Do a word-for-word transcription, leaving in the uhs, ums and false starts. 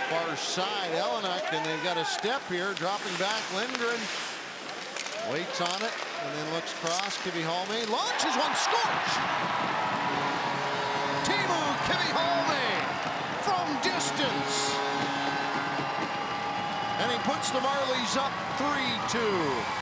far side. Elenek, and they've got a step here. Dropping back. Lindgren waits on it and then looks across. Kivihalme launches one. Scores! Teemu Kivihalme from distance. And he puts the Marlies up three two.